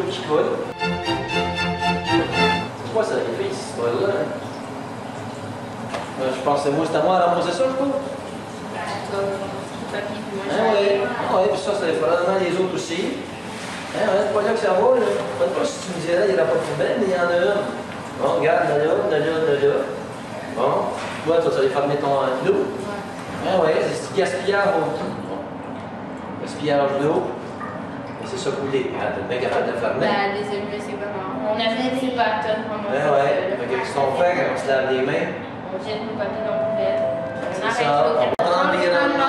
qui colle. C'est quoi ça, les filles, c'est pas là? Hein? Je pense que c'est moi, c'est à moi à ramasser ça, je trouve. Oui, puis ça, c'est probablement les autres aussi. Hein, c'est pas là que ça va, là. Je ne sais pas si tu me dirais, il n'y en a pas de poubelle, mais il y en a une. Bon, regarde, de là. Bon, toi, tu vas aller fermer ton d'eau. Ah oui, c'est du gaspillage autour. Bon. Gaspillage d'eau. C'est ça couler. T'es bien capable de fermer. Ben, les allumer, c'est pas grave. On a fait des bâtons. Ben ouais. Qu'est-ce qu'on fait quand on se lave les mains? On jette nos papiers dans la poubelle. C'est ça. On prend